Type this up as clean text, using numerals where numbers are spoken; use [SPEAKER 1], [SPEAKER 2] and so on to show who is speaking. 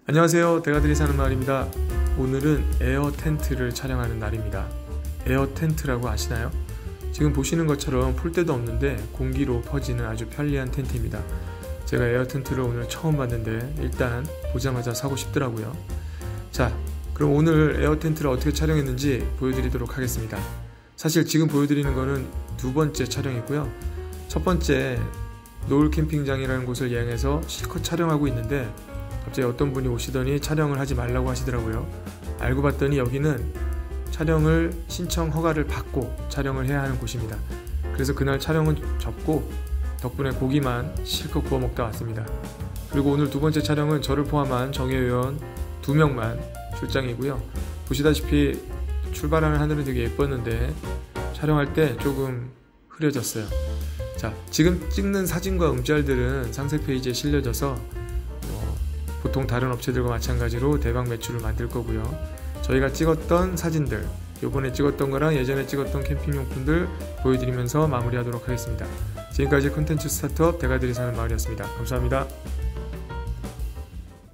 [SPEAKER 1] 안녕하세요, 대가들이 사는 마을입니다. 오늘은 에어 텐트를 촬영하는 날입니다. 에어 텐트라고 아시나요? 지금 보시는 것처럼 폴대도 없는데 공기로 퍼지는 아주 편리한 텐트입니다. 제가 에어 텐트를 오늘 처음 봤는데 일단 보자마자 사고 싶더라고요. 자, 그럼 오늘 에어 텐트를 어떻게 촬영했는지 보여드리도록 하겠습니다. 사실 지금 보여드리는 거는 두 번째 촬영이고요. 첫 번째 노을 캠핑장이라는 곳을 여행해서 실컷 촬영하고 있는데 갑자기 어떤 분이 오시더니 촬영을 하지 말라고 하시더라고요. 알고 봤더니 여기는 촬영을 신청 허가를 받고 촬영을 해야 하는 곳입니다. 그래서 그날 촬영은 접고 덕분에 고기만 실컷 구워 먹다 왔습니다. 그리고 오늘 두 번째 촬영은 저를 포함한 정예회원 2명만 출장이고요. 보시다시피 출발하는 하늘은 되게 예뻤는데 촬영할 때 조금 흐려졌어요. 자, 지금 찍는 사진과 음짤들은 상세 페이지에 실려져서 보통 다른 업체들과 마찬가지로 대박 매출을 만들 거고요. 저희가 찍었던 사진들, 요번에 찍었던 거랑 예전에 찍었던 캠핑용품들 보여드리면서 마무리하도록 하겠습니다. 지금까지 콘텐츠 스타트업 대가들이 사는 마을이었습니다. 감사합니다.